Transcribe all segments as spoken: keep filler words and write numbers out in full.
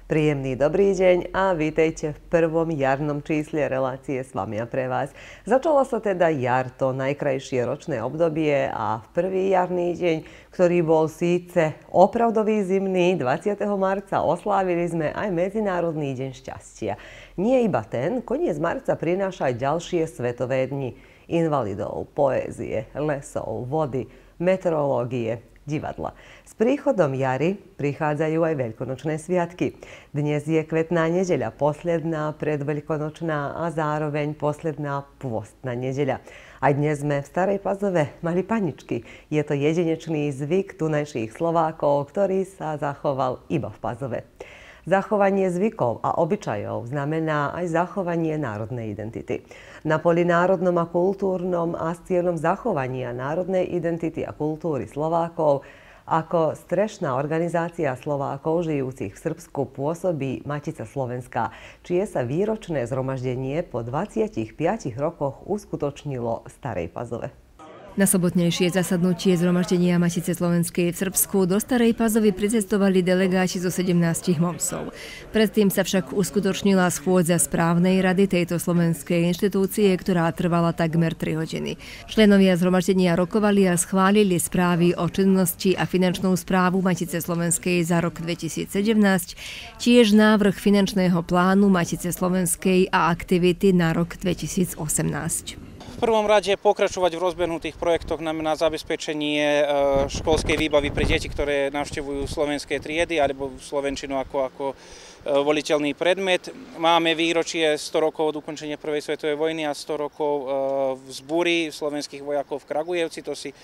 Príjemný dobrý deň a vítajte v prvom jarnom čísle relácie S vami a pre vás. Začalo sa teda jar, to najkrajšie ročné obdobie, a v prvý jarný deň, ktorý bol síce opravdový zimný, dvadsiateho marca oslávili sme aj Medzinárodný deň šťastia. Nie iba ten, koniec marca prináša aj ďalšie svetové dni invalidov, poézie, lesov, vody, meteorológie, divadla. S príchodom jary prichádzajú aj veľkonočné sviatky. Dnes je kvetná nedeľa, posledná predveľkonočná a zároveň posledná pôstna nedeľa. Aj dnes sme v Starej Pazove mali paničky. Je to jedinečný zvyk tunajších Slovákov, ktorý sa zachoval iba v Pazove. Zachovanie zvykov a obyčajov znamená aj zachovanie národnej identity. Na poli národnom a kultúrnom a s cieľom zachovania národnej identity a kultúry Slovákov ako strešná organizácia Slovákov žijúcich v Srbsku pôsobí Matica Slovenská, čie sa výročné zhromaždenie po dvadsiatich piatich rokoch uskutočnilo v Starej Pazove. Na sobotnejšie zasadnutie zhromaždenia Matice Slovenskej v Srbsku do Starej Pazovy pricestovali delegáti zo sedemnástich momsov. Predtým sa však uskutočnila schôdza správnej rady tejto slovenskej inštitúcie, ktorá trvala takmer tri hodiny. Členovia zhromaždenia rokovali a schválili správy o činnosti a finančnú správu Matice Slovenskej za rok dvetisícsedemnásť, tiež návrh finančného plánu Matice Slovenskej a aktivity na rok dvetisícosemnásť. V prvom rade pokračovať v rozbehnutých projektoch znamená zabezpečenie školskej výbavy pre deti, ktoré navštevujú slovenské triedy alebo slovenčinu ako, ako voliteľný predmet. Máme výročie sto rokov od ukončenia prvej svetovej vojny a sto rokov vzbúry slovenských vojakov v Kragujevci. To si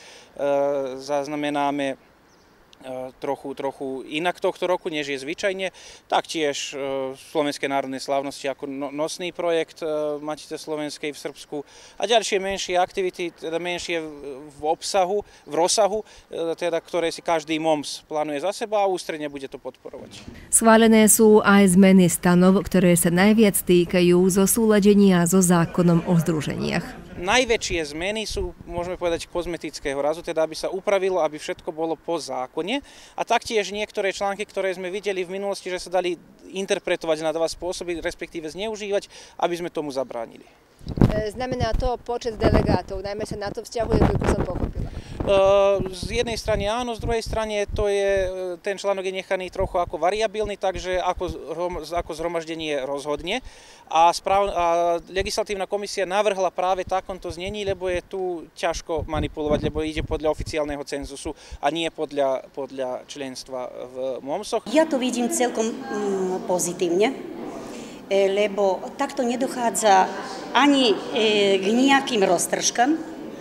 zaznamenáme trochu, trochu inak tohto roku, než je zvyčajne. Taktiež Slovenské národné slávnosti ako nosný projekt Matice Slovenskej v Srbsku a ďalšie menšie aktivity, teda menšie v obsahu, v rozsahu, teda, ktoré si každý moms plánuje za seba a ústredne bude to podporovať. Schválené sú aj zmeny stanov, ktoré sa najviac týkajú zosúladenia so zákonom o združeniach. Najväčšie zmeny sú, môžeme povedať, kozmetického razu, teda aby sa upravilo, aby všetko bolo po zákone. A taktiež niektoré články, ktoré sme videli v minulosti, že sa dali interpretovať na dva spôsoby, respektíve zneužívať, aby sme tomu zabránili. Znamená to počet delegátov, najmä sa na to vzťahuje, ako som pochopila. Z jednej strany áno, z druhej strany to je, ten článok je nechaný trochu ako variabilný, takže ako, ako zhromaždenie rozhodne. A, správ, a legislatívna komisia navrhla práve takomto znení, lebo je tu ťažko manipulovať, lebo ide podľa oficiálneho cenzusu a nie podľa, podľa členstva v momsoch. Ja to vidím celkom mm, pozitívne, lebo takto nedochádza ani k nejakým roztržkám,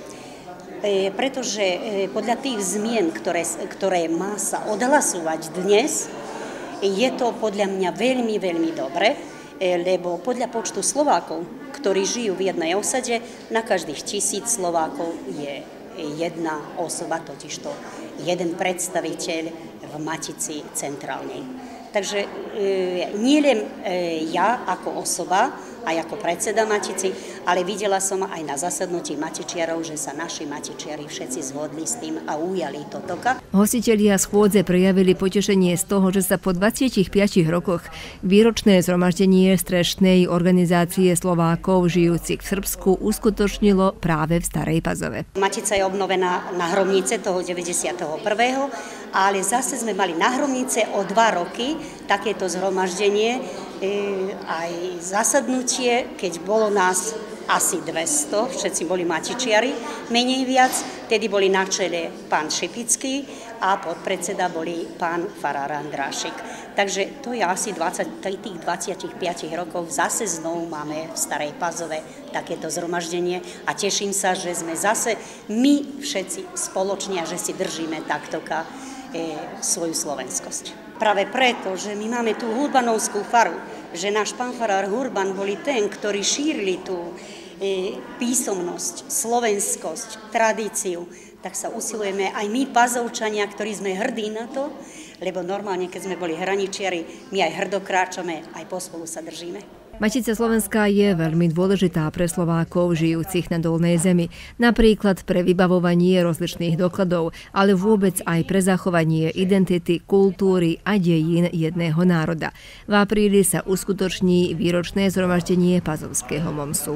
pretože podľa tých zmien, ktoré, ktoré má sa odhlasovať dnes, je to podľa mňa veľmi, veľmi dobre, lebo podľa počtu Slovákov, ktorí žijú v jednej osade, na každých tisíc Slovákov je jedna osoba, totižto jeden predstaviteľ v Matici centrálnej. Takže e, nie len e, ja ako osoba, aj ako predseda Matici, ale videla som aj na zasadnutí matičiarov, že sa naši matičiari všetci zhodli s tým a ujali to toka. Hostitelia schôdze prejavili potešenie z toho, že sa po dvadsiatich piatich rokoch výročné zhromaždenie strešnej organizácie Slovákov žijúcich v Srbsku uskutočnilo práve v Starej Pazove. Matica je obnovená na Hromnice toho deväťdesiateho prvého ale zase sme mali na Hromnice o dva roky takéto zhromaždenie, aj zasadnutie, keď bolo nás asi dvesto, všetci boli matičiari, menej viac, tedy boli na čele pán Šipický a podpredseda boli pán farár Andrášik. Takže to je asi dvadsať, tých dvadsiatich piatich rokov zase znovu máme v Starej Pazove takéto zhromaždenie a teším sa, že sme zase my všetci spoločne a že si držíme taktoka e, svoju slovenskosť. Práve preto, že my máme tú hurbanovskú faru, že náš pán farár Hurban boli ten, ktorí šírili tú e, písomnosť, slovenskosť, tradíciu, tak sa usilujeme aj my, Pazovčania, ktorí sme hrdí na to, lebo normálne, keď sme boli hraničiari, my aj hrdo kráčame, aj pospolu sa držíme. Matica Slovenská je veľmi dôležitá pre Slovákov žijúcich na Dolnej zemi. Napríklad pre vybavovanie rozličných dokladov, ale vôbec aj pre zachovanie identity, kultúry a dejín jedného národa. V apríli sa uskutoční výročné zhromaždenie Pazovského Momsu.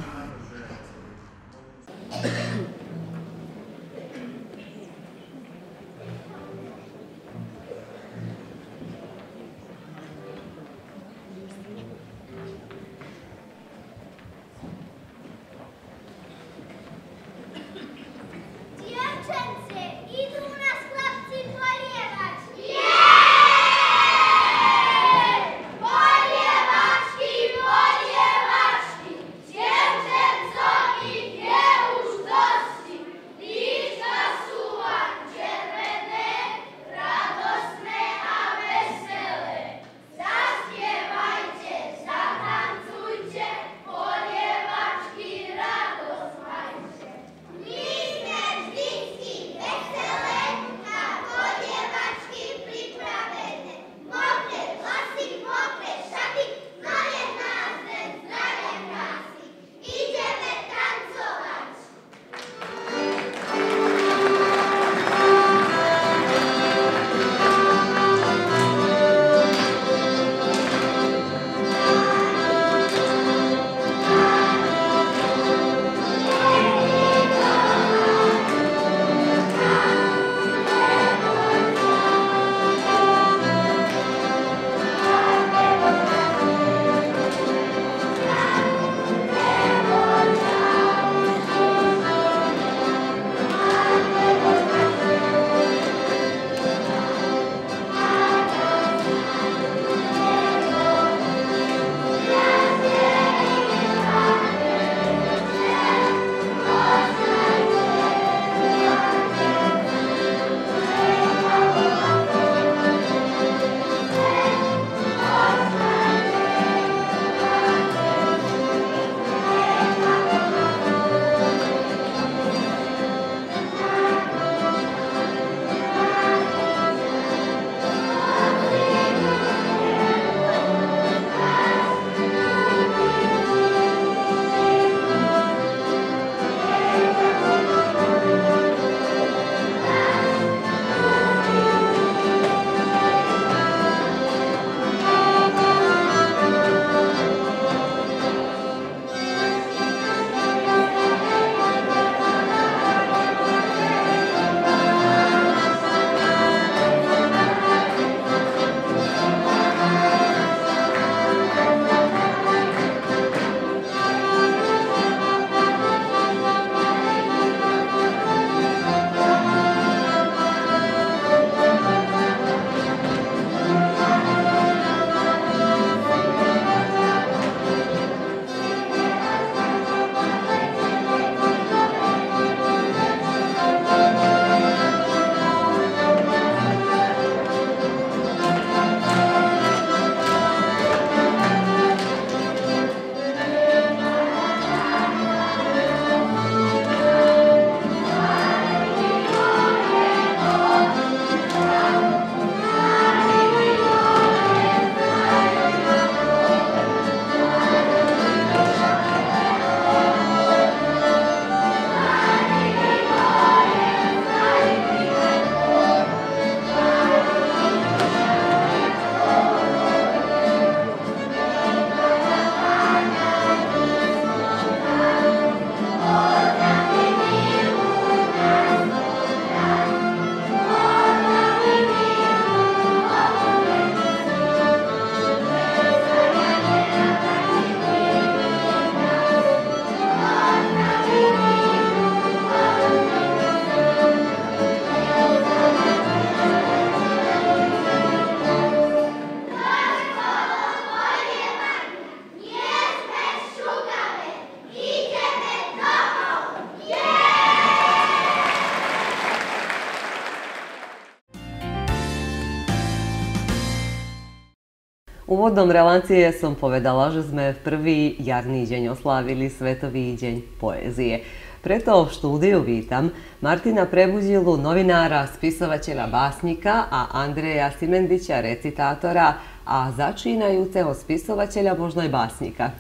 Úvodom relácie som povedala, že sme v prvý jarný deň oslávili Svetový deň poézie. Preto v štúdiu vítam Martina Prebudilu, novinára, spisovateľa, básnika a Andreja Simendiča, recitátora a začínajúceho spisovateľa, možno aj básnika.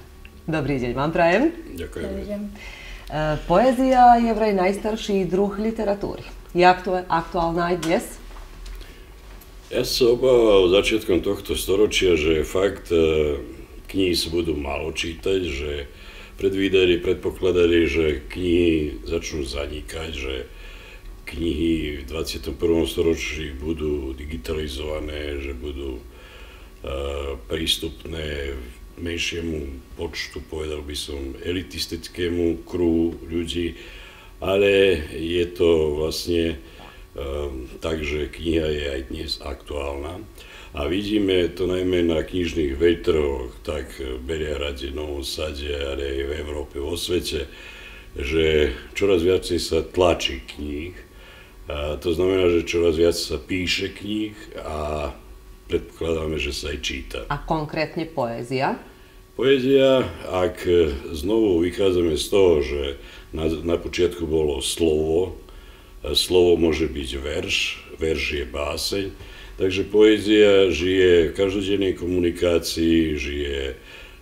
Dobrý deň vám prajem. Ďakujem. Poézia je vraj najstarší druh literatúry. Je aktuálna aj dnes? Ja sa obával začiatkom tohto storočia, že fakt knihy sa budú málo čítať, že predvídali, predpokladali, že knihy začnú zanikať, že knihy v dvadsiatom prvom storočí budú digitalizované, že budú uh, prístupné menšiemu počtu, povedal by som, elitistickému kruhu ľudí, ale je to vlastne um, tak, že kniha je aj dnes aktuálna. A vidíme to najmä na knižných vejtroch, tak Beria Rade, Novom Sade, ale aj v Európe, vo svete, že čoraz viacej sa tlačí kníh. A to znamená, že čoraz viac sa píše kníh a predpokladáme, že sa aj číta. A konkrétne poézia? Poézia, ak znovu vychádzame z toho, že na, na počiatku bolo slovo, slovo môže byť verš, verš je báseň, takže poézia žije v každodennej komunikácii, žije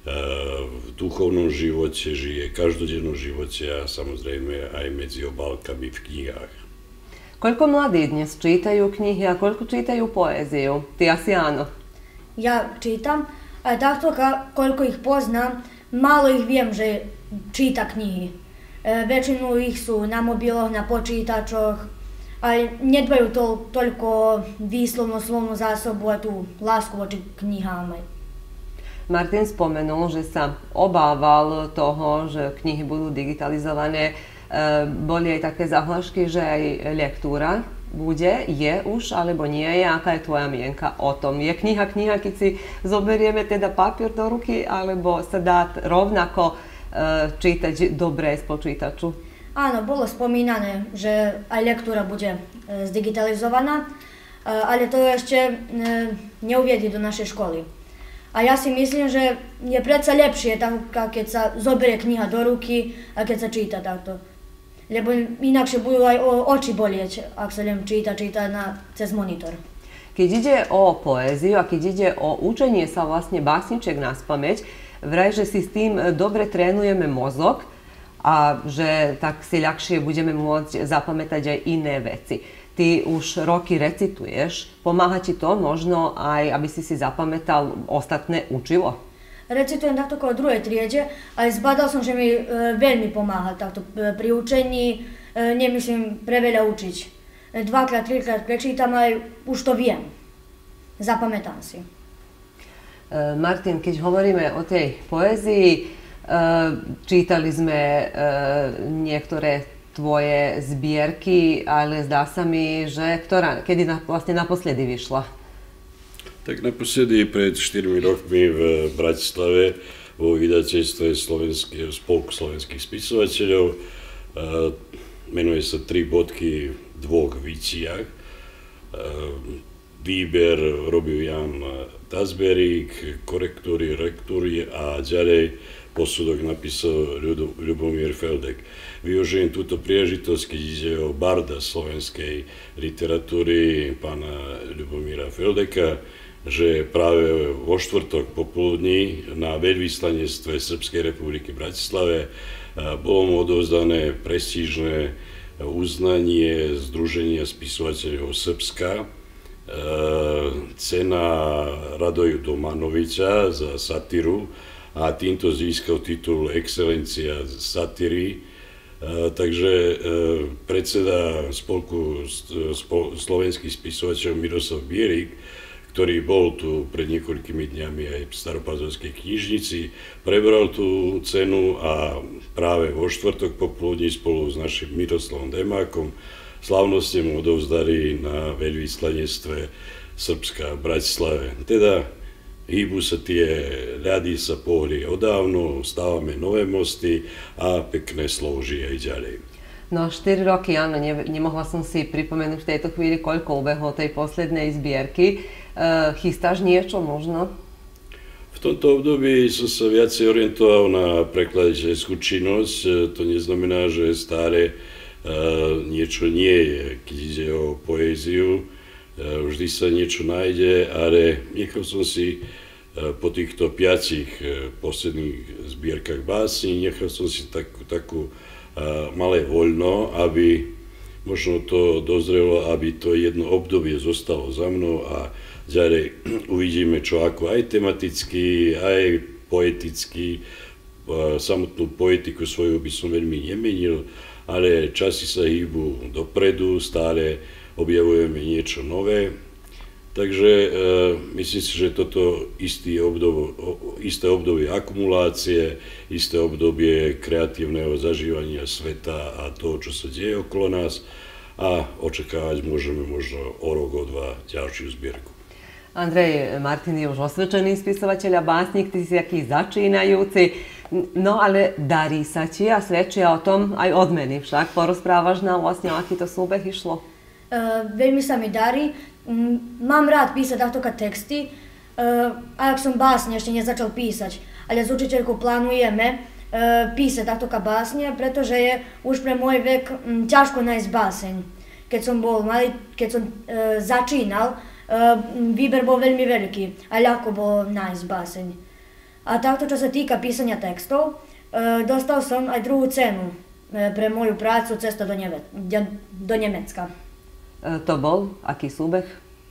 v duchovnom živote, žije v každodennom živote a samozrejme aj medzi obálkami v knihách. Koľko mladí dnes čítajú knihy a koľko čítajú poéziu? Ty asi áno. Ja čítam, ale takto koľko ich poznám, málo ich viem, že číta knihy. E, väčšinu ich sú na mobiloch, na počítačoch, ale nedbajú to, toľko výslovnú slovnú zásobu a tú lásku voči knihám. Martin spomenul, že sa obával toho, že knihy budú digitalizované. E, boli aj také zahlášky, že aj lektúra bude, je už, alebo nie je. Aká je tvoja mienka o tom? Je kniha kniha, keď si zoberieme teda papier do ruky, alebo sa dá rovnako e, čítať dobre z počítaču? Áno, bolo spomínané, že aj lektúra bude e, zdigitalizovaná, e, ale to ešte e, neuviedli do našej školy. A ja si myslím, že je predsa lepšie, tak, keď sa zoberie kniha do ruky a keď sa číta takto. Lebo inakšie budú aj oči bolieť, ak sa len číta, číta na, cez monitor. Keď ide o poéziu a keď ide o učenie sa vlastne básniček naspamäť, vraj, že si s tým dobre trénujeme mozog a že tak si ľahšie budeme môcť zapamätať aj iné veci. Ty už roky recituješ, pomáha ti to možno aj, aby si si zapamätal ostatné učivo? Recitujem takto okolo druhej triede, ale zbadal som, že mi e, veľmi pomáha takto e, pri učení, e, nemyslím preveľa učiť. E, dvakrát, trikrát prečítam, ale už to viem. Zapamätám si. E, Martin, keď hovoríme o tej poézii, e, čítali sme e, niektoré tvoje zbierky, ale zdá sa mi, že ktorá, kedy na, vlastne naposledy vyšla? Tak naposledy pred štyrmi rokmi v Bratislave vo vydateľstve Slovenského spolku slovenských spisovateľov. Menuje sa Tri bodky v dvoch viciach. Výber robil Jan Tazberík, korektúry, rektúry a ďalej posudok napísal Ľubomír Feldek. Využijem túto príležitosť, keď ide o barda slovenskej literatúry, pána Ľubomíra Feldeka, že práve vo štvrtok popoludní na veľvyslanectve Srbskej republiky v Bratislave bolo mu odovzdané prestížne uznanie Združenia spisovateľov Srbska, cena Radoju Domanovića za satiru a týmto získal titul Excelencia satíry. Takže predseda spolku slovenských spisovateľov Miroslav Bierik, ktorý bol tu pred niekoľkými dňami aj v Staropazovskej knižnici, prebral tú cenu a práve vo štvrtok popoludní spolu s našim Miroslavom Demákom slávnostne mu odovzdali na veľvyslanectve Srbska v Bratislave. Teda hýbu sa tie ľady, sa pohli odávno, stávame nové mosty a pekné slovo žije aj ďalej. No štyri roky, áno, ne, nemohla som si pripomenúť v tejto chvíli, koľko ubehlo tej poslednej zbierky. E, chystáš niečo možno? V tomto období som sa viacej orientoval na prekladateľskú činnosť. To neznamená, že stále e, niečo nie je, keď ide o poéziu. E, vždy sa niečo nájde, ale nechal som si po týchto piatich posledných zbierkach básní nechal som si takú, takú malé voľno, aby možno to dozrelo, aby to jedno obdobie zostalo za mnou a ďalej uvidíme, čo ako aj tematicky, aj poeticky. Samotnú poetiku svoju by som veľmi nemenil, ale časy sa hýbu dopredu, stále objavujeme niečo nové. Takže e, myslím si, že toto istý obdobie, isté obdobie akumulácie, isté obdobie kreatívneho zažívania sveta a toho, čo sa deje okolo nás a očakávať môžeme možno o rok, o dva ďalšiu zbierku. Andrej Martin je už osvedčený spisovateľ a básnik, ty si taký začínajúci, no ale darí sa ti a svedčia o tom aj odmeny však. Porozprávaš nám vlastne, aký to súbeh išlo? Uh, veľmi sa mi darí. Mám rád písať takto texty, uh, a ak som básne ešte nezačal písať, ale s učiteľkou plánujeme uh, písať takto básne, pretože je už pre môj vek um, ťažko nájsť báseň. Keď som bol malý, keď som uh, začínal, uh, výber bol veľmi veľký a ľahko bolo nájsť báseň. A takto, čo sa týka písania textov, uh, dostal som aj druhú cenu uh, pre moju prácu Cesta do, Neve- do Nemecka. To bol aký súbeh?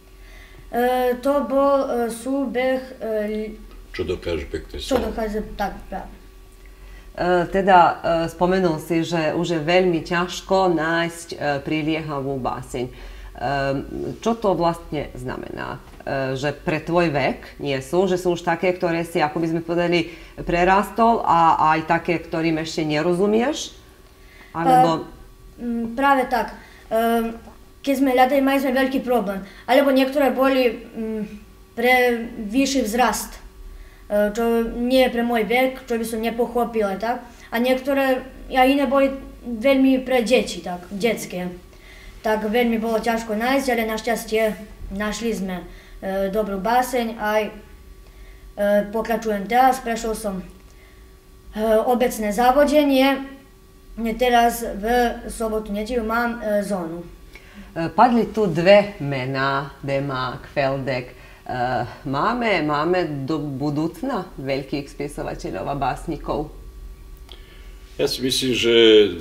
E, to bol e, súbeh... E, čo dokáže pekne Čo dokáže, tak, práve. E, teda e, spomenul si, že už je veľmi ťažko nájsť e, priliehavú báseň. E, čo to vlastne znamená? E, že pre tvoj vek nie sú, že sú už také, ktoré si, ako by sme povedali, prerastol a aj také, ktorým ešte nerozumieš? Alebo... E, práve tak. E, Keď sme hľadali, mali sme veľký problém. Alebo niektoré boli m, pre vyšší vzrast, čo nie je pre môj vek, čo by som nepochopil, tak? A niektoré, a iné boli veľmi pre deti, tak, detské. Tak veľmi bolo ťažko nájsť, ale našťastie našli sme e, dobrú báseň. Aj e, pokračujem teraz, prešiel som e, obecné závodenie. Teraz v sobotu, nedeľu mám e, zónu. Padli tu dve mená, Demák, Feldek. Máme, máme do budúcna veľkých spisovateľov a básnikov? Ja si myslím, že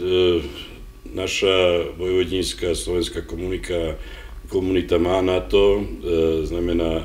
naša vojvodnícka slovenská komunika, komunita má na to, znamená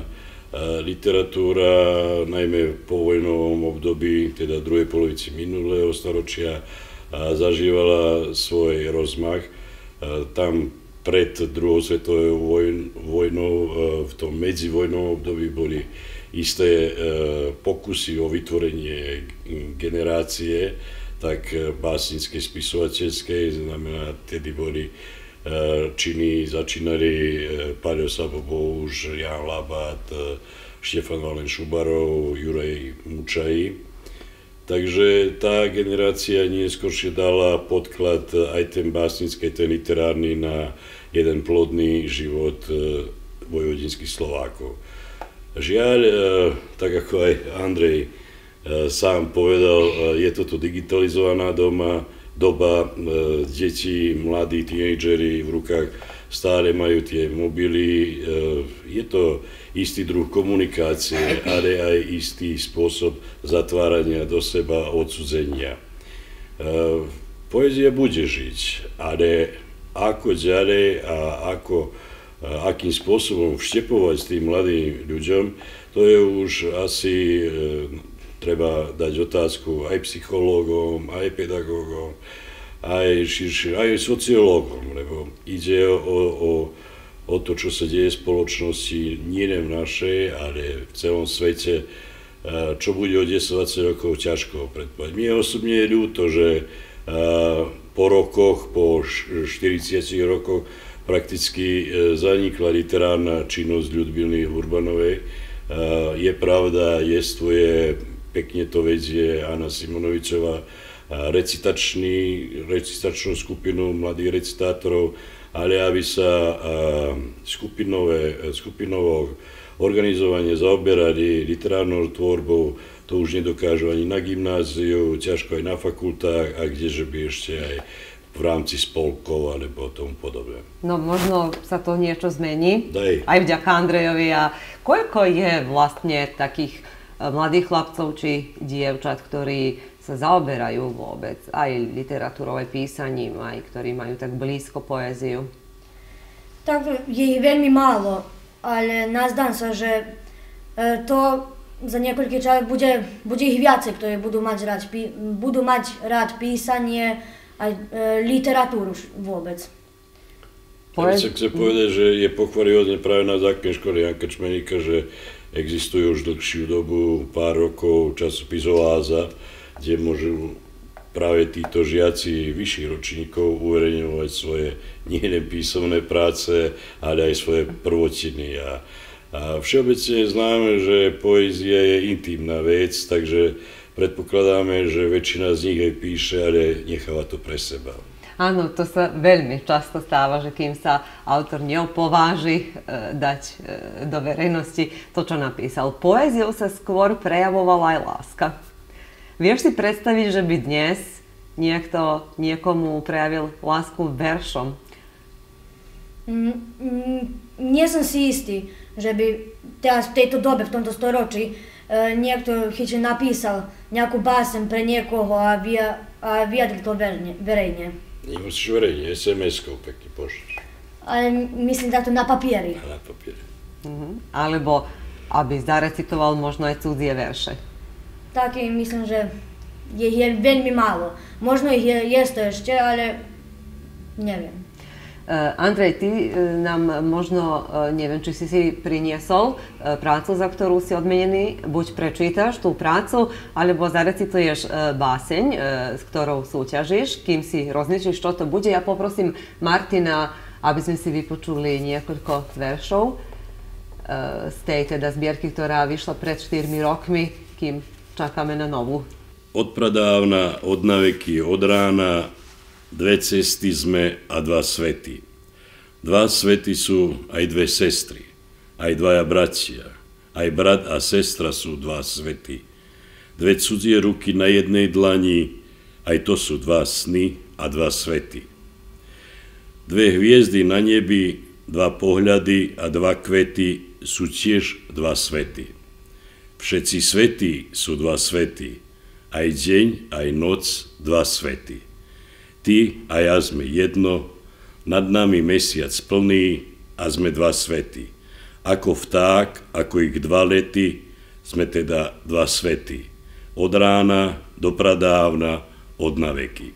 literatúra, najmä v povojnovom období, teda druhej polovici minulého storočia, zažívala svoj rozmach. Tam pred druhou svetovou vojnou, v tom medzivojnovom období boli isté pokusy o vytvorenie generácie, tak básnickej, spisovateľskej, znamená, tedy boli činy, začínali Paľo Sabobouš, Ján Labát, Štefan Valen Šubarov, Juraj Mučaj. Takže tá generácia neskôršie dala podklad aj ten básnický, ten literárny na jeden plodný život vojvodinských Slovákov. Žiaľ, tak ako aj Andrej sám povedal, je toto digitalizovaná doma, doba, deti, mladí tínejdžeri v rukách stále majú tie mobily. Je to istý druh komunikácie, ale aj istý spôsob zatvárania do seba, odsudzenia. Poézia bude žiť, ale ako ďalej a ako, akým spôsobom vštepovať s tým mladým ľuďom, to je už asi, treba dať otázku aj psychológom, aj pedagógom, aj širšie, aj sociológom, lebo ide o, o, o to, čo sa deje v spoločnosti, nie len v našej, ale v celom svete, čo bude o desať dvadsať rokov, ťažko predpovedať. Mne osobne je ľúto, že po rokoch, po štyridsiatich rokoch prakticky zanikla literárna činnosť Ľudmily Urbanovej. Je pravda, jestvuje, pekne to vedie Anna Simonovičová, recitačný, recitačnú skupinu mladých recitátorov, ale aby sa skupinové, skupinovo organizovanie zaoberali literárnou tvorbou, to už nedokážu ani na gymnáziu, ťažko aj na fakultách a kdeže by ešte aj v rámci spolkov alebo tomu podobne. No možno sa to niečo zmení, Daj. Aj vďaka Andrejovi. A koľko je vlastne takých mladých chlapcov či dievčat, ktorí sa zaoberajú vôbec aj literatúrou, aj písaním, aj ktorí majú tak blízko poéziu? Tak je ich veľmi málo, ale nazdám sa, že to za niekoľký čas bude, bude ich viacej, ktorí budú mať rád, budú mať rád písanie aj literatúru vôbec. Ja by sa chce povedať, že je pochvaľuhodné práve na základnej škole Janka Čmeníka, že existuje už dlhšiu dobu, pár rokov, časopis Oáza, kde môžu práve títo žiaci vyšších ročníkov uverejňovať svoje nielen písomné práce, ale aj svoje prvotiny. A, a všeobecne je známe, že poézia je intimná vec, takže predpokladáme, že väčšina z nich aj píše, ale necháva to pre seba. Áno, to sa veľmi často stáva, že kým sa autor neopováži e, dať e, do verejnosti to, čo napísal. Poéziou sa skôr prejavovala aj láska. Vieš si predstaviť, že by dnes niekto niekomu prejavil lásku veršom? Mm, mm, nie som si istý, že by teraz v tejto dobe, v tomto storočí, e, niekto chyče napísal nejakú básen pre niekoho a, via, a vyjadril to verejne. Nemusíš verejne, es em eskou pekne pošleš. Ale myslím takto na papieri. A na papieri. Uh-huh. Alebo aby zarecitoval možno aj cudzie verše. Taký myslím, že je, je veľmi málo. Možno ich je, je to ešte, ale neviem. Uh, Andrej, ty uh, nám možno, uh, neviem, či si si priniesol uh, prácu, za ktorú si odmenený, buď prečítaš tú prácu, alebo zarecituješ uh, báseň, uh, s ktorou súťažíš, kým si rozmýšľaš, čo to bude. Ja poprosím Martina, aby sme si vypočuli niekoľko veršov uh, z tej teda zbierky, ktorá vyšla pred štyrmi rokmi, kým čakáme na novú. Od pradávna, od naveky, od rána, dve cesty sme a dva svety. Dva svety sú aj dve sestry, aj dvaja bratia. Aj brat a sestra sú dva svety. Dve cudzie ruky na jednej dlani, aj to sú dva sny a dva svety. Dve hviezdy na nebi, dva pohľady a dva kvety sú tiež dva svety. Všetci svätí sú dva svety, aj deň, aj noc dva svety. Ty a ja sme jedno, nad nami mesiac plný a sme dva svety. Ako vták, ako ich dva lety, sme teda dva svety. Od rána do pradávna, od naveky.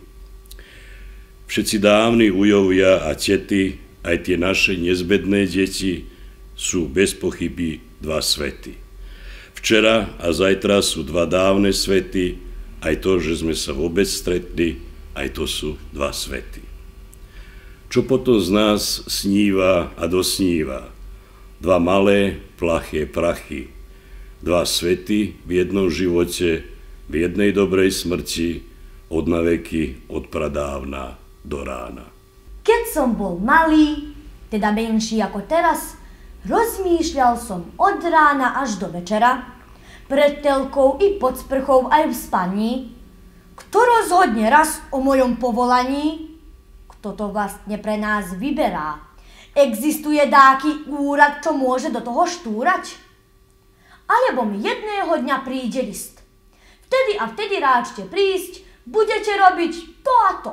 Všetci dávni ujovia a tety, aj tie naše nezbedné deti, sú bez pochyby dva svety. Včera a zajtra sú dva dávne svety, aj to, že sme sa vôbec stretli, aj to sú dva svety. Čo potom z nás sníva a dosníva? Dva malé, plaché prachy. Dva svety v jednom živote, v jednej dobrej smrti, od naveky, od pradávna do rána. Keď som bol malý, teda menší ako teraz, rozmýšľal som od rána až do večera, pred telkou i pod sprchou aj v spaní, kto rozhodne raz o mojom povolaní, kto to vlastne pre nás vyberá. Existuje dáky úrad, čo môže do toho štúrať? Alebo mi jedného dňa príde list. Vtedy a vtedy ráčte prísť, budete robiť to a to.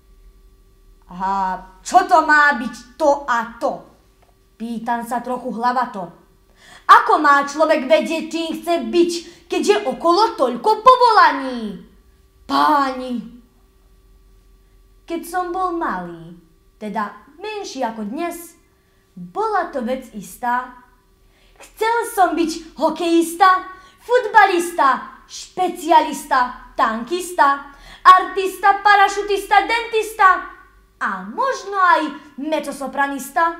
A čo to má byť to a to? Pýtam sa trochu hlavato. Ako má človek vedieť, čím chce byť, keď je okolo toľko povolaní? Páni! Keď som bol malý, teda menší ako dnes, bola to vec istá. Chcel som byť hokejista, futbalista, špecialista, tankista, artista, parašutista, dentista a možno aj mezzosopranista.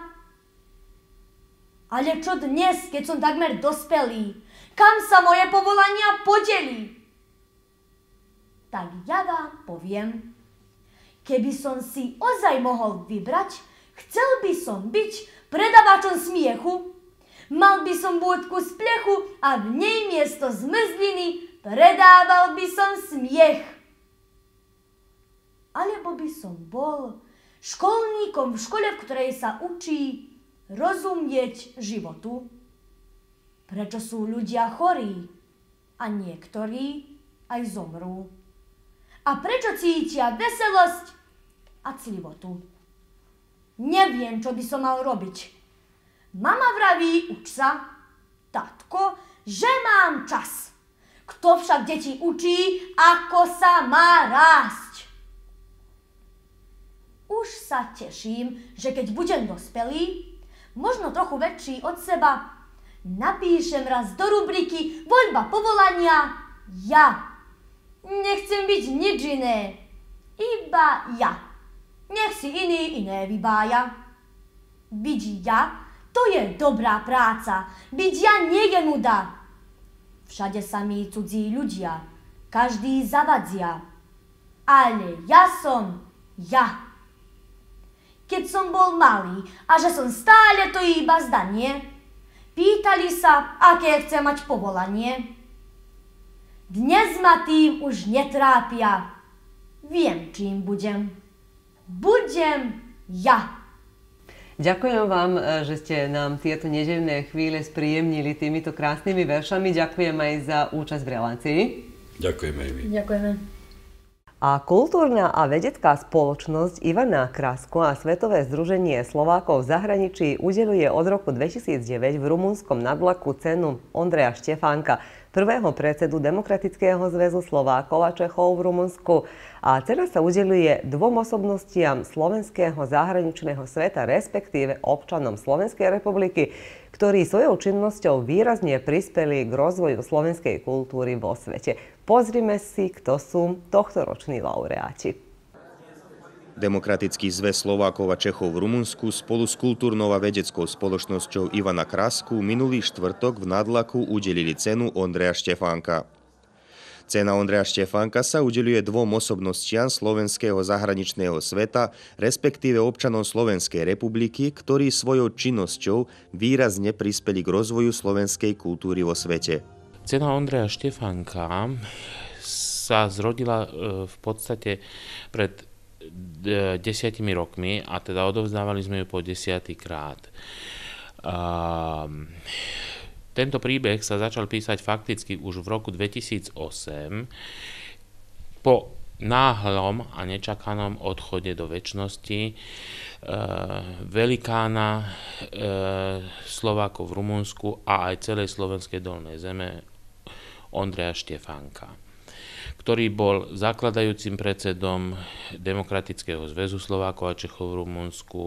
Ale čo dnes, keď som takmer dospelý? Kam sa moje povolania podelí? Tak ja vám poviem, keby som si ozaj mohol vybrať, chcel by som byť predavačom smiechu, mal by som búdku z plechu a v nej miesto zmrzliny predával by som smiech. Alebo by som bol školníkom v škole, v ktorej sa učí rozumieť životu. Prečo sú ľudia chorí? a niektorí aj zomrú. A prečo cítia veselosť a clivotu? Neviem, čo by som mal robiť. Mama vraví, uč sa. Tatko, že mám čas. Kto však deti učí, ako sa má rásť? Už sa teším, že keď budem dospelý, možno trochu väčší od seba, napíšem raz do rubriky Voľba povolania ja. Nechcem byť nič iné, iba ja. Nech si iný iné vybája. Byť ja, to je dobrá práca. Byť ja nie je nuda. Všade sa mi cudzí ľudia, každý zavadzia. Ale ja som ja. Keď som bol malý a že som stále to iba zdanie, pýtali sa, aké chcem mať povolanie. Dnes ma tým už netrápia. Viem, čím budem. Budem ja. Ďakujem vám, že ste nám tieto nedeľné chvíle spríjemnili týmito krásnymi veršami. Ďakujem aj za účasť v relácii. Ďakujeme aj my. Ďakujeme. A kultúrna a vedecká spoločnosť Ivana Krasku a Svetové združenie Slovákov v zahraničí udeľuje od roku dvetisícdeväť v rumunskom Nadlaku cenu Ondreja Štefánka, prvého predsedu Demokratického zväzu Slovákov a Čechov v Rumunsku. A cena sa udeľuje dvom osobnostiam slovenského zahraničného sveta, respektíve občanom Slovenskej republiky, ktorí svojou činnosťou výrazne prispeli k rozvoju slovenskej kultúry vo svete. Pozrime si, kto sú tohtoroční laureáti. Demokratický zväz Slovákov a Čechov v Rumunsku spolu s kultúrnou a vedeckou spoločnosťou Ivana Krasku minulý štvrtok v Nadlaku udelili cenu Ondreja Štefánka. Cena Ondreja Štefánka sa udeľuje dvom osobnostiam slovenského zahraničného sveta, respektíve občanom Slovenskej republiky, ktorí svojou činnosťou výrazne prispeli k rozvoju slovenskej kultúry vo svete. Cena Ondreja Štefánka sa zrodila v podstate pred desiatimi rokmi a teda odovzdávali sme ju po desiaty krát. Um, tento príbeh sa začal písať fakticky už v roku dvetisícosem po náhlom a nečakanom odchode do večnosti uh, velikána uh, Slovákov v Rumunsku a aj celej slovenskej dolnej zeme Ondreja Štefánka, ktorý bol zakladajúcim predsedom Demokratického zväzu Slovákov a Čechov v Rumunsku,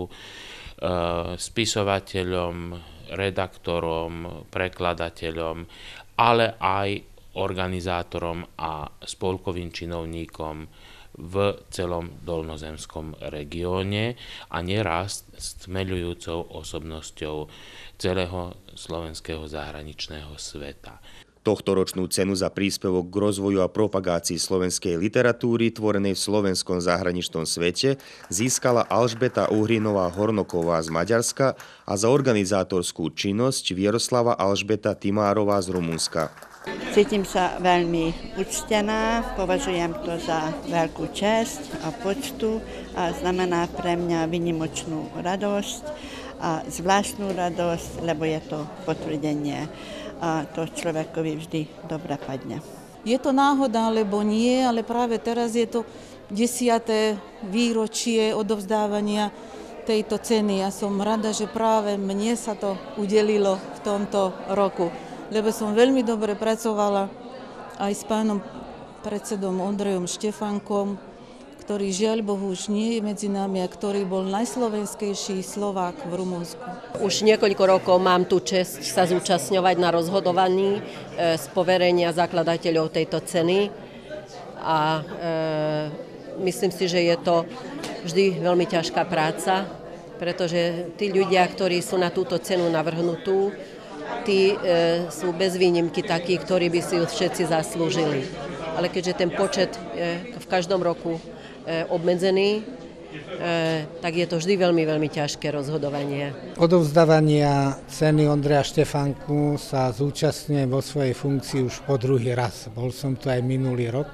spisovateľom, redaktorom, prekladateľom, ale aj organizátorom a spolkovým činovníkom v celom dolnozemskom regióne a neraz stmeľujúcou osobnosťou celého slovenského zahraničného sveta. Tohtoročnú cenu za príspevok k rozvoju a propagácii slovenskej literatúry tvorenej v slovenskom zahraničnom svete získala Alžbeta Uhrinová-Hornoková z Maďarska a za organizátorskú činnosť Vieroslava Alžbeta Timárová z Rumunska. Cítim sa veľmi uctená, považujem to za veľkú česť a poctu a znamená pre mňa výnimočnú radosť a zvláštnu radosť, lebo je to potvrdenie a to človekovi vždy dobre padne. Je to náhoda, alebo nie, ale práve teraz je to desiate výročie odovzdávania tejto ceny. Ja som rada, že práve mne sa to udelilo v tomto roku, lebo som veľmi dobre pracovala aj s pánom predsedom Ondrejom Štefánkom, ktorý žiaľ Bohu už nie je medzi nami a ktorý bol najslovenskejší Slovák v Rumunsku. Už niekoľko rokov mám tú česť sa zúčastňovať na rozhodovaní z poverenia zakladateľov tejto ceny a e, myslím si, že je to vždy veľmi ťažká práca, pretože tí ľudia, ktorí sú na túto cenu navrhnutú, tí e, sú bez výnimky takí, ktorí by si ju všetci zaslúžili. Ale keďže ten počet je v každom roku obmedzený, tak je to vždy veľmi, veľmi ťažké rozhodovanie. Odovzdávania ceny Ondreja Štefánku sa zúčastňujem vo svojej funkcii už po druhý raz. Bol som tu aj minulý rok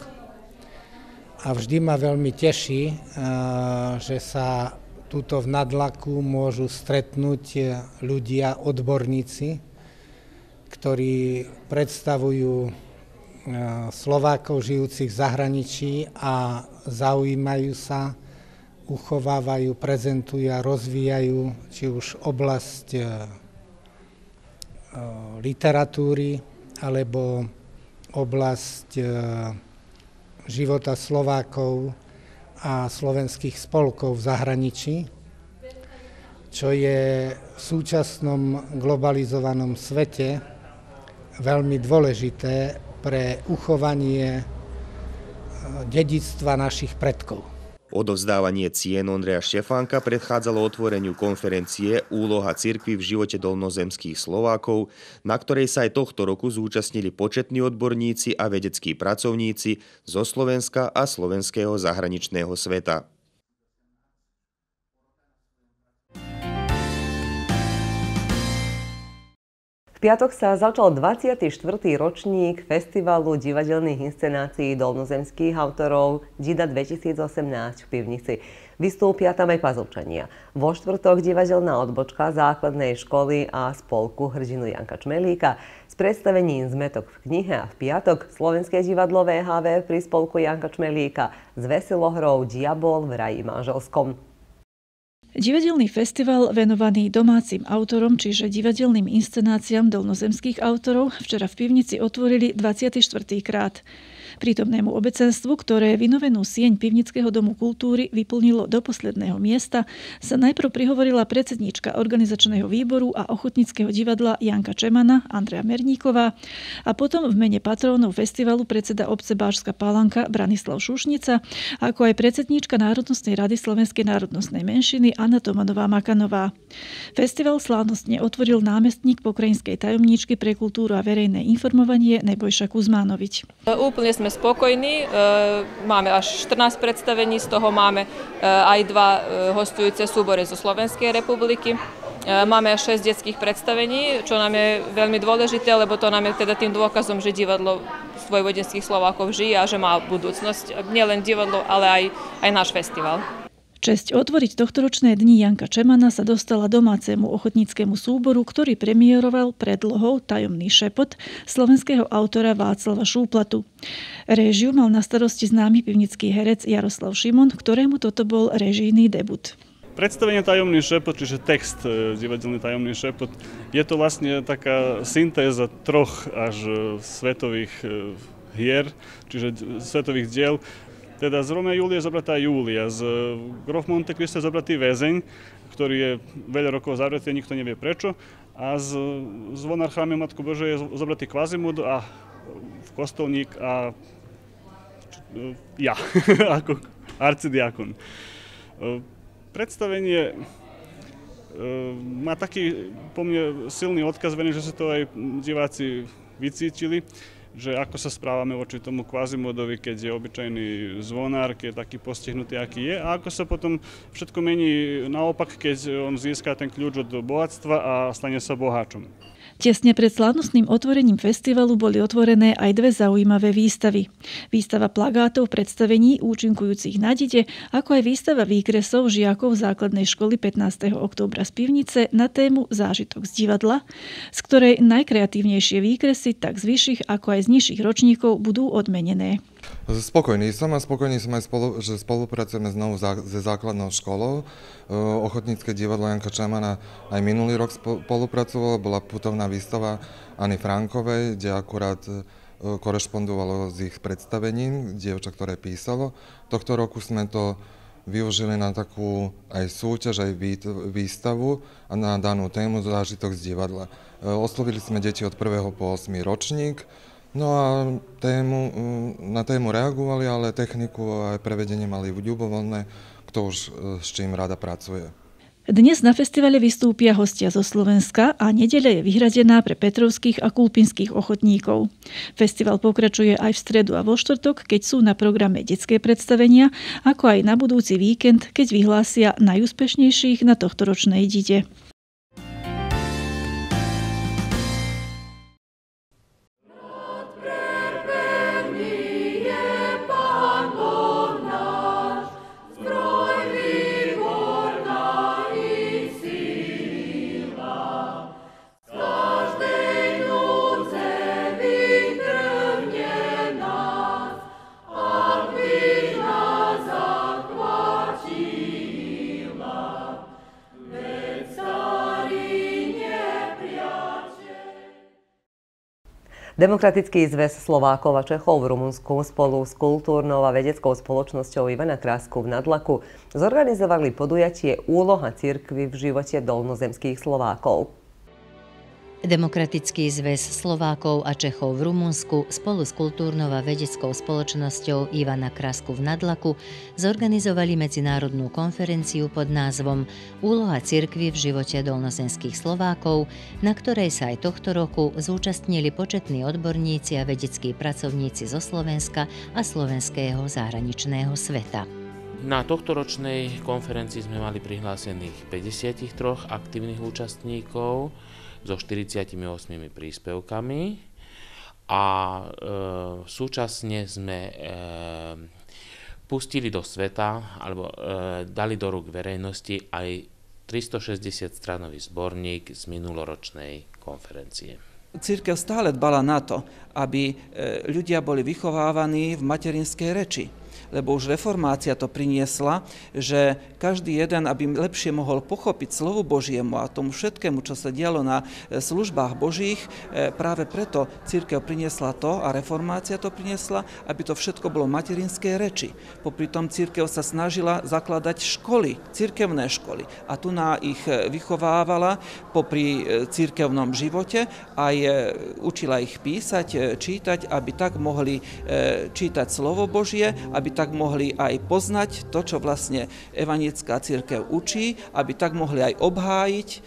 a vždy ma veľmi teší, že sa tuto v Nadlaku môžu stretnúť ľudia, odborníci, ktorí predstavujú Slovákov žijúcich v zahraničí a zaujímajú sa, uchovávajú, prezentujú a rozvíjajú či už oblasť literatúry alebo oblasť života Slovákov a slovenských spolkov v zahraničí, čo je v súčasnom globalizovanom svete veľmi dôležité pre uchovanie dedičstva našich predkov. Odovzdávanie cien Ondreja Štefánka predchádzalo otvoreniu konferencie Úloha cirkvi v živote dolnozemských Slovákov, na ktorej sa aj tohto roku zúčastnili početní odborníci a vedeckí pracovníci zo Slovenska a slovenského zahraničného sveta. V piatok sa začal dvadsiaty štvrtý ročník Festivalu divadelných inscenácií dolnozemských autorov Dida dvetisícosemnásť v Pivnici. Vystúpia tam aj Pazovčania. Vo štvrtok divadelná odbočka základnej školy a spolku Hrdinu Janka Čmelíka s predstavením Zmetok v knihe a v piatok Slovenské divadlo vé há vé pri spolku Janka Čmelíka s veselohrou Diabol v raji manželskom. Divadelný festival venovaný domácim autorom, čiže divadelným inscenáciám dolnozemských autorov, včera v Pivnici otvorili dvadsiaty štvrtý krát. Prítomnému obecenstvu, ktoré vynovenú sieň Pivnického domu kultúry vyplnilo do posledného miesta, sa najprv prihovorila predsedníčka organizačného výboru a ochotníckeho divadla Janka Čemana, Andrea Merníková, a potom v mene patrónov festivalu predseda obce Bážska Palanka Branislav Šušnica, ako aj predsedníčka Národnostnej rady Slovenskej národnostnej menšiny Anna Tomanová Makanová. Festival slávnostne otvoril námestník pokrajinskej tajomníčky pre kultúru a verejné informovanie Nebojša Kuzmánovič. Úplne sme spokojní, máme až štrnásť predstavení, z toho máme aj dva hostujúce súbory zo Slovenskej republiky. Máme až šesť detských predstavení, čo nám je veľmi dôležité, lebo to nám je teda tým dôkazom, že divadlo svojvodenských Slovákov žije a že má budúcnosť. Nielen divadlo, ale aj, aj náš festival. Česť otvoriť tohtoročné dni Janka Čemana sa dostala domácemu ochotníckemu súboru, ktorý premiéroval predlohou Tajomný šepot slovenského autora Václava Šúplatu. Réžiu mal na starosti známy pivnický herec Jaroslav Šimon, ktorému toto bol réžijný debut. Predstavenie Tajomný šepot, čiže text divadelný Tajomný šepot, je to vlastne taká syntéza troch až svetových hier, čiže svetových diel. Teda z Rómea Júlia je zobratá Júlia, z Grof Monte Cristo je zobratý väzeň, ktorý je veľa rokov zavretý, nikto nevie prečo, a z Zvonár chrámu Matku Božej je zobratý Kvazimud a kostolník a ja, ako arcidiakon. Predstavenie má taký po mne silný odkaz, verím, že sa to aj diváci vycítili, že ako sa správame voči tomu Kvazimodovi, keď je obyčajný zvonár, keď je taký postihnutý, aký je, a ako sa potom všetko mení naopak, keď on získa ten kľúč od bohatstva a stane sa boháčom. Tesne pred slávnostným otvorením festivalu boli otvorené aj dve zaujímavé výstavy. Výstava plagátov predstavení účinkujúcich na Dide, ako aj výstava výkresov žiakov základnej školy pätnásteho októbra z Pivnice na tému Zážitok z divadla, z ktorej najkreatívnejšie výkresy tak z vyšších ako aj z nižších ročníkov budú odmenené. Spokojný som a spokojný som aj, spolu, že spolupracujeme znovu so základnou školou. Ochotnícke divadlo Janka Čemana aj minulý rok spolupracovalo, bola putovná výstava Anny Frankovej, kde akurát korešpondovalo s ich predstavením, dievča, ktoré písalo. Tohto roku sme to využili na takú aj súťaž, aj výstavu a na danú tému Zážitok z divadla. Oslovili sme deti od prvého po ôsmy ročník. No a tému, na tému reagovali, ale techniku a prevedenie mali ľubovoľné, kto už s čím rada pracuje. Dnes na festivale vystúpia hostia zo Slovenska a nedeľa je vyhradená pre petrovských a kulpinských ochotníkov. Festival pokračuje aj v stredu a vo štvrtok, keď sú na programe detské predstavenia, ako aj na budúci víkend, keď vyhlásia najúspešnejších na tohtoročnej Dide. Yeah. Demokratický zväz Slovákov a Čechov v Rumunsku spolu s kultúrnou a vedeckou spoločnosťou Ivana Krásku v Nadlaku zorganizovali podujatie Úloha cirkvi v živote dolnozemských Slovákov. Demokratický zväz Slovákov a Čechov v Rumunsku spolu s kultúrnou a vedeckou spoločnosťou Ivana Krásku v Nadlaku zorganizovali medzinárodnú konferenciu pod názvom Úloha cirkvi v živote dolnozemských Slovákov, na ktorej sa aj tohto roku zúčastnili početní odborníci a vedeckí pracovníci zo Slovenska a slovenského zahraničného sveta. Na tohtoročnej konferencii sme mali prihlásených päťdesiattri aktívnych účastníkov so štyridsiatimi ôsmimi príspevkami a e, súčasne sme e, pustili do sveta alebo e, dali do rúk verejnosti aj tristošesťdesiat stranový zborník z minuloročnej konferencie. Cirkev stále dbala na to, aby ľudia boli vychovávaní v materinskej reči. Lebo už reformácia to priniesla, že každý jeden, aby lepšie mohol pochopiť slovu Božiemu a tomu všetkému, čo sa dialo na službách Božích, práve preto cirkev priniesla to a reformácia to priniesla, aby to všetko bolo v materinskej reči. Popri tom cirkev sa snažila zakladať školy, cirkevné školy a tu na ich vychovávala popri cirkevnom živote aj učila ich písať, čítať, aby tak mohli čítať slovo Božie, aby tak mohli aj poznať to, čo vlastne evanjelická cirkev učí, aby tak mohli aj obhájiť e,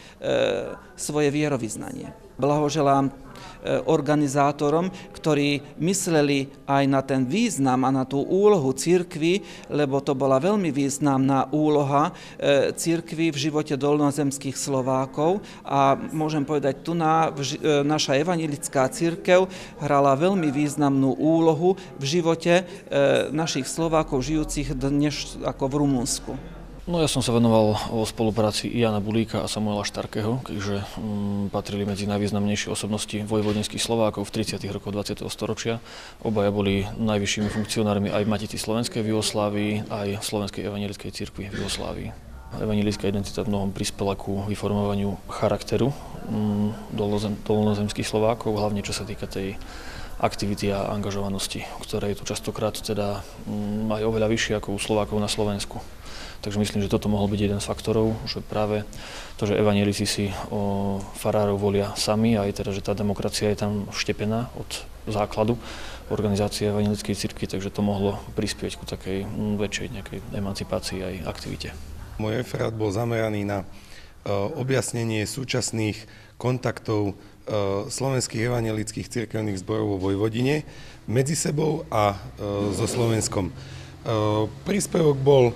svoje vierovyznanie. Blahoželám e, organizátorom, ktorí mysleli aj na ten význam a na tú úlohu cirkvi, lebo to bola veľmi významná úloha e, cirkvi v živote dolnozemských Slovákov a môžem povedať, tu na, e, naša evanjelická cirkev hrala veľmi významnú úlohu v živote e, našich Slovákov žijúcich dnes ako v Rumunsku. No ja som sa venoval o spolupráci Jana Bulíka a Samuela Štarkého, keďže um, patrili medzi najvýznamnejšie osobnosti vojvodinských Slovákov v tridsiatych rokoch dvadsiateho storočia. Obaja boli najvyššími funkcionármi aj v Matici slovenskej v Jugoslávii, aj Slovenskej evanjelickej cirkvi v Jugoslávii. Evanjelická identita v mnohom prispela ku vyformovaniu charakteru um, dolnozem, dolnozemských Slovákov, hlavne čo sa týka tej aktivity a angažovanosti, ktoré je tu častokrát teda um, aj oveľa vyššie ako u Slovákov na Slovensku. Takže myslím, že toto mohol byť jeden z faktorov, že práve to, že evanjelici si o farárov volia sami a aj teda, že tá demokracia je tam vštepená od základu organizácie evanjelickej cirkvi, takže to mohlo prispieť ku takej väčšej nejakej emancipácii aj aktivite. Môj referát bol zameraný na objasnenie súčasných kontaktov slovenských evanjelických cirkevných zborov vo Vojvodine medzi sebou a so Slovenskom. Príspevok bol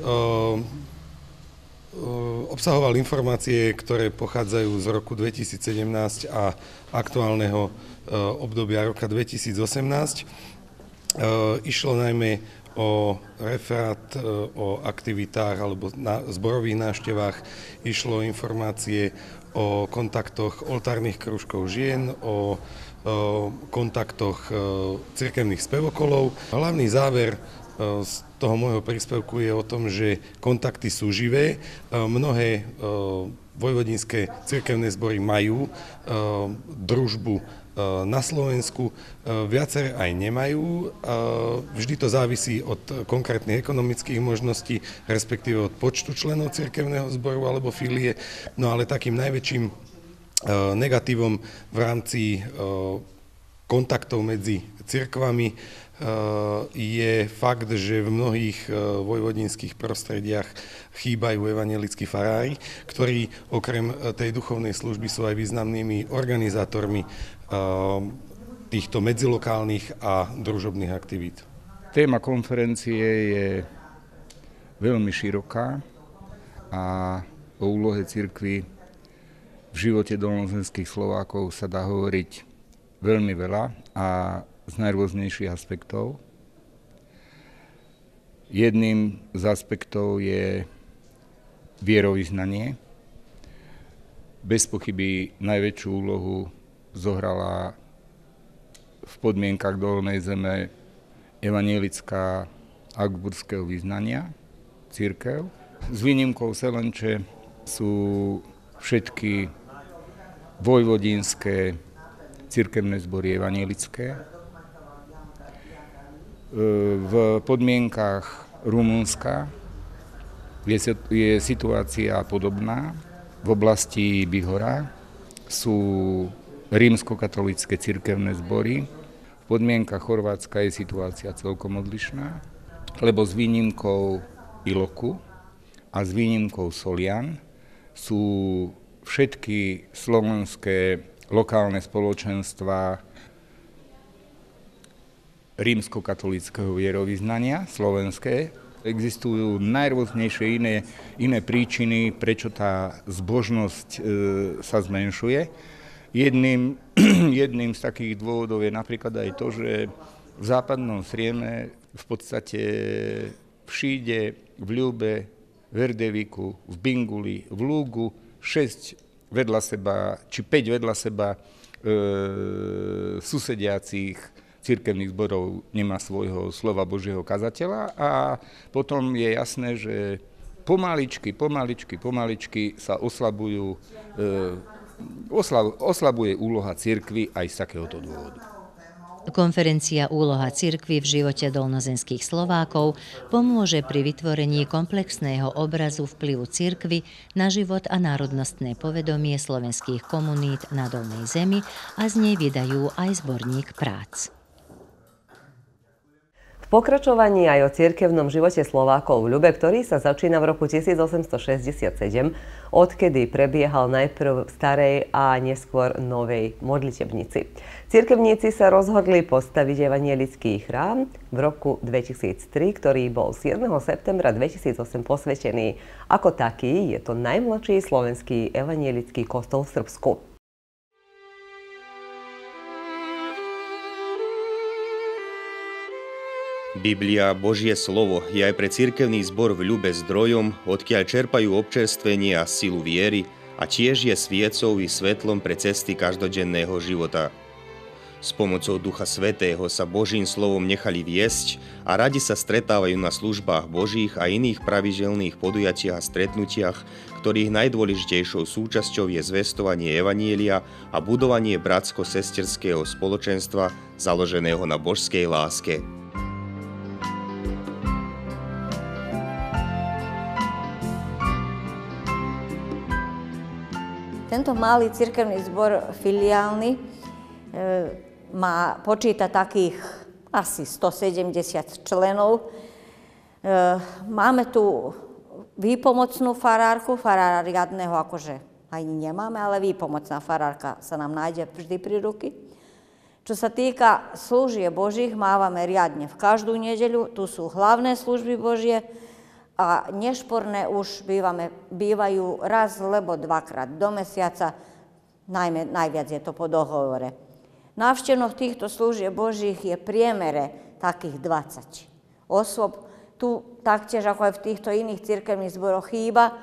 obsahoval informácie, ktoré pochádzajú z roku dvetisícsedemnásť a aktuálneho obdobia roka dvetisícosemnásť. Išlo najmä o referát o aktivitách alebo na zborových návštevách, išlo o informácie o kontaktoch oltárnych krúžkov žien, o, o kontaktoch cirkevných spevokolov. Hlavný záver z toho môjho príspevku je o tom, že kontakty sú živé. Mnohé vojvodinské cirkevné zbory majú družbu na Slovensku, viaceré aj nemajú. Vždy to závisí od konkrétnych ekonomických možností, respektíve od počtu členov cirkevného zboru alebo filie. No ale takým najväčším negatívom v rámci kontaktov medzi cirkvami je fakt, že v mnohých vojvodinských prostrediach chýbajú evanjelickí farári, ktorí okrem tej duchovnej služby sú aj významnými organizátormi týchto medzilokálnych a družobných aktivít. Téma konferencie je veľmi široká a o úlohe cirkvi v živote dolnozemských Slovákov sa dá hovoriť veľmi veľa a z najrôznejších aspektov. Jedným z aspektov je vierovyznanie. Bez pochyby najväčšiu úlohu zohrala v podmienkach Dolnej Zeme evanjelická augsburského vyznania, cirkev. S výnimkou Selenče sú všetky vojvodinské cirkevné zbory evanjelické. V podmienkach Rumunska je, je situácia podobná. V oblasti Bihora sú rímskokatolícke cirkevné zbory. V podmienkach Chorvátska je situácia celkom odlišná, lebo s výnimkou Iloku a s výnimkou Solian sú všetky slovenské lokálne spoločenstvá rímskokatolíckeho vierovyznania, slovenské. Existujú najrôznejšie iné, iné príčiny, prečo tá zbožnosť e, sa zmenšuje. Jedným, jedným z takých dôvodov je napríklad aj to, že v západnom Srieme v podstate v Šíde, v Ľube, v Erdeviku, v Binguli, v Lúgu, šesť vedľa seba, či päť vedľa seba e, susediacich cirkevných zborov nemá svojho slova Božieho kazateľa a potom je jasné, že pomaličky, pomaličky, pomaličky sa oslabujú, e, oslab, oslabuje úloha cirkvi aj z takéhoto dôvodu. Konferencia Úloha cirkvi v živote dolnozemských Slovákov pomôže pri vytvorení komplexného obrazu vplyvu cirkvi na život a národnostné povedomie slovenských komunít na Dolnej zemi a z nej vydajú aj zborník prác. V pokračovaní aj o cirkevnom živote Slovákov v Ľube, ktorý sa začína v roku tisícosemstošesťdesiatsedem, odkedy prebiehal najprv v starej a neskôr novej modlitebnici. Cirkevníci sa rozhodli postaviť evanjelický chrám v roku dvetisíctri, ktorý bol siedmeho septembra dvetisícosem posvätený. Ako taký je to najmladší slovenský evanjelický kostol v Srbsku. Biblia, Božie slovo, je aj pre cirkevný zbor v Ľube zdrojom, odkiaľ čerpajú občerstvenie a silu viery a tiež je sviecou i svetlom pre cesty každodenného života. S pomocou Ducha Svätého sa Božím slovom nechali viesť a radi sa stretávajú na službách Božích a iných pravidelných podujatiach a stretnutiach, ktorých najdôležitejšou súčasťou je zvestovanie evanjelia a budovanie bratsko-sesterského spoločenstva založeného na božskej láske. Tento malý cirkevný zbor filiálny e, má, počíta takých asi stosedemdesiat členov. E, máme tu výpomocnú farárku, farára riadneho akože ani nemáme, ale výpomocná farárka sa nám nájde vždy pri ruky. Čo sa týka služieb Božích, mávame riadne v každú nedeľu, tu sú hlavné služby Božie, a nešporné už bývame, bývajú raz, lebo dvakrát do mesiaca, najmä, najviac je to po dohovore. Návštevnosť týchto služieb Božích je priemere takých dvadsať osôb. Tu taktiež, ako aj v týchto iných cirkevných zboroch, chýba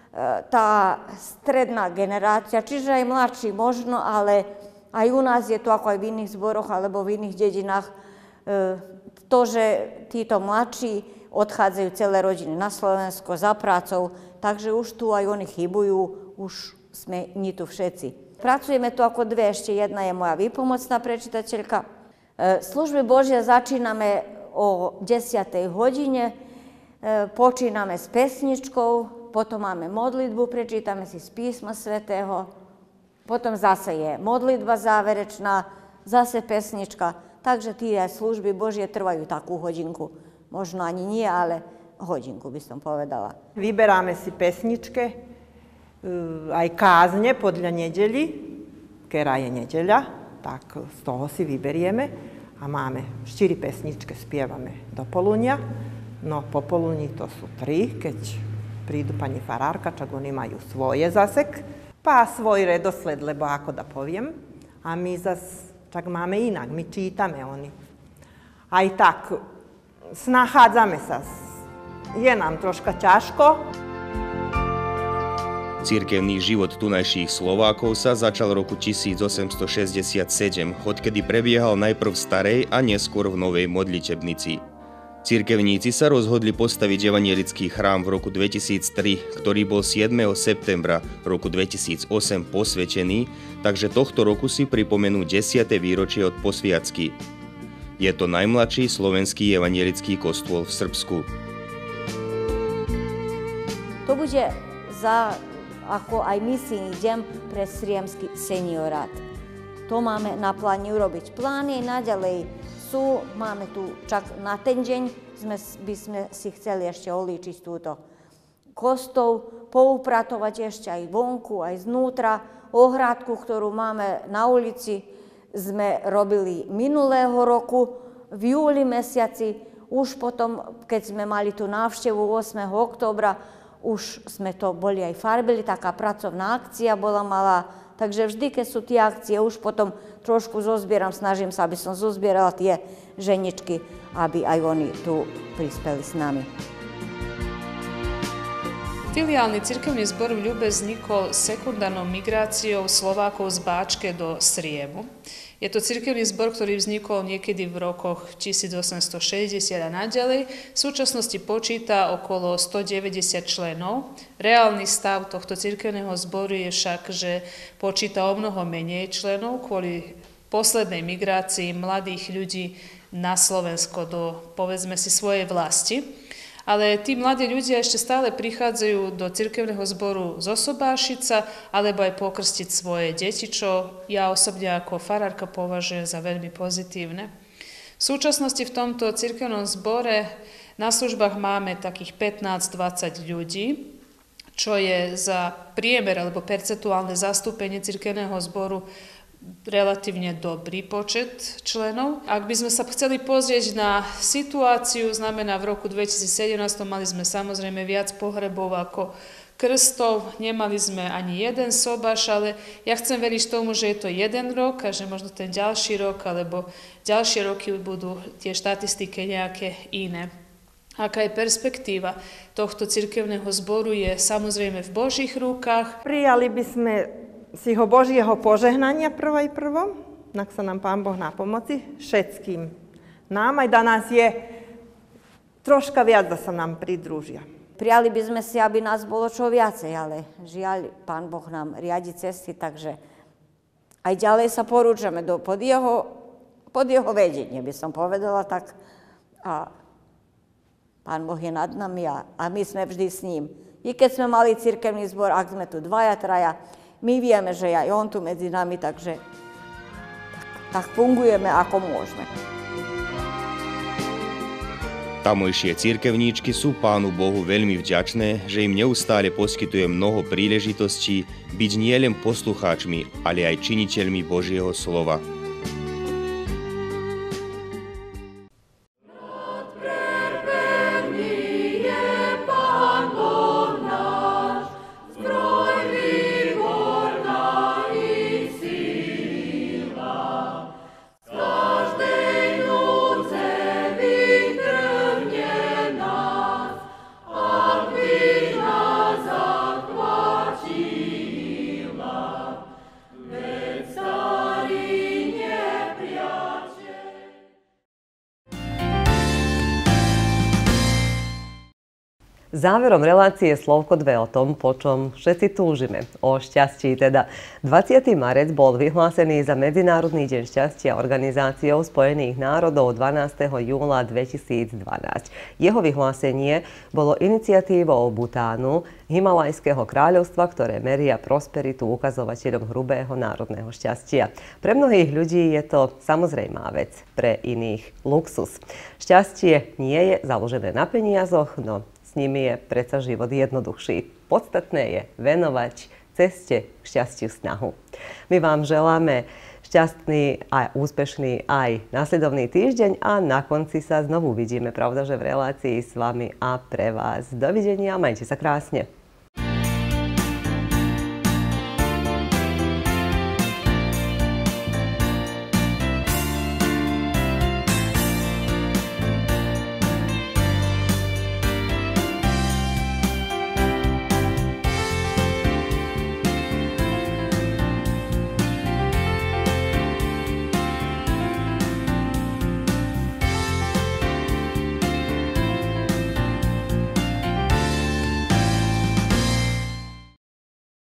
tá stredná generácia, čiže aj mladší možno, ale aj u nás je to ako aj v iných zboroch alebo v iných dedinách to, že títo mladší odchádzajú celé rodiny na Slovensko za prácou, takže už tu aj oni chybujú, už sme nie tu všetci. Pracujeme tu ako dve, ešte jedna je moja výpomocná prečitateľka. Služby Božie začíname o desiatej hodine, počíname s pesničkou, potom máme modlitbu, prečítame si z písma svätého, potom zase je modlitba záverečná, zase pesnička, takže tie služby Božie trvajú takú hodinku. Možno ani nie, ale hodinku by som povedala. Vyberáme si pesničke, aj kázne podľa nedeli, ktorá je nedeľa, tak z toho si vyberieme a máme štyri pesničke, spievame do poludnia. No po poludni to sú tri, keď prídu pani farárka, čak oni majú svoje zasek, pá svoj redosled, lebo ako da poviem. A my zas čak máme inak, my čítame oni. Aj tak, nachádzame sa. Je nám troška ťažko. Cirkevný život tunajších Slovákov sa začal roku tisícosemstošesťdesiatsedem, odkedy prebiehal najprv v starej a neskôr v novej modlitebnici. Cirkevníci sa rozhodli postaviť evangelický chrám v roku dvetisíctri, ktorý bol siedmeho septembra roku dvetisícosem posvätený, takže tohto roku si pripomenú desiate výročie od posviacky. Je to najmladší slovenský evangelický kostôl v Srbsku. To bude za, ako aj misijný deň pre Sriemský seniorát. To máme na pláne urobiť. Plány naďalej sú, máme tu čak na ten deň, sme, by sme si chceli ešte olíčiť túto kostol, poupratovať ešte aj vonku, aj znútra. Ohrádku, ktorú máme na ulici, sme robili minulého roku, v júli mesiaci, už potom, keď sme mali tú návštevu ôsmeho októbra, už sme to boli aj farbili, taká pracovná akcia bola malá, takže vždy, keď sú tie akcie, už potom trošku zozbieram, snažím sa, aby som zozbierala tie ženičky, aby aj oni tu prispeli s nami. Filiálny cirkevný zbor v Ľube vznikol sekundárnou migráciou Slovákov z Báčke do Sriemu. Je to cirkevný zbor, ktorý vznikol niekedy v rokoch tisícosemstošesťdesiat a naďalej. V súčasnosti počíta okolo stodeväťdesiat členov. Reálny stav tohto cirkevného zboru je však, že počíta o mnoho menej členov kvôli poslednej migrácii mladých ľudí na Slovensko do, povedzme si, svojej vlasti. Ale tí mladí ľudia ešte stále prichádzajú do cirkevného zboru zosobášiť sa alebo aj pokrstiť svoje deti, čo ja osobne ako farárka považujem za veľmi pozitívne. V súčasnosti v tomto cirkevnom zbore na službách máme takých pätnásť dvadsať ľudí, čo je za priemer alebo percentuálne zastúpenie cirkevného zboru relatívne dobrý počet členov. Ak by sme sa chceli pozrieť na situáciu, znamená v roku dvetisícsedemnásť mali sme samozrejme viac pohrebov ako krstov, nemali sme ani jeden sobáš, ale ja chcem veriť tomu, že je to jeden rok a že možno ten ďalší rok alebo ďalšie roky budú tie štatistiky nejaké iné. Aká je perspektíva tohto cirkevného zboru je samozrejme v Božích rukách. Prijali by sme si ho Božieho požehnania prvo aj prvom, nak sa nám Pán Boh napomoci všetkým. Nám aj da nás je troška viac, da sa nám pridružia. Prijali by sme si, aby nás bolo čo viacej, ale žiaľ, Pán Boh nám riadi cesty, takže aj ďalej sa porúčame do, pod, jeho, pod jeho vedenie, by som povedala tak. A Pán Boh je nad nami a, a my sme vždy s ním. I keď sme mali cirkevný zbor, ak sme tu dvaja, traja, my vieme, že aj on tu medzi nami, takže tak, tak fungujeme, ako môžeme. Tamojšie cirkevníčky sú Pánu Bohu veľmi vďačné, že im neustále poskytuje mnoho príležitostí byť nielen poslucháčmi, ale aj činiteľmi Božieho slova. Záverom relácie Slovko dve o tom, po čom všetci túžime. O šťastí teda. dvadsiateho marca bol vyhlásený za Medzinárodný deň šťastia Organizáciou spojených národov dvanásteho júla dvetisícdvanásť. Jeho vyhlásenie bolo iniciatívou Bhutánu, Himalajského kráľovstva, ktoré meria prosperitu ukazovateľom hrubého národného šťastia. Pre mnohých ľudí je to samozrejmá vec, pre iných luxus. Šťastie nie je založené na peniazoch, no s nimi je predsa život jednoduchší. Podstatné je venovať ceste k šťastiu snahu. My vám želáme šťastný a úspešný aj nasledovný týždeň a na konci sa znovu vidíme, pravda, že v relácii s vami a pre vás. Dovidenia, majte sa krásne.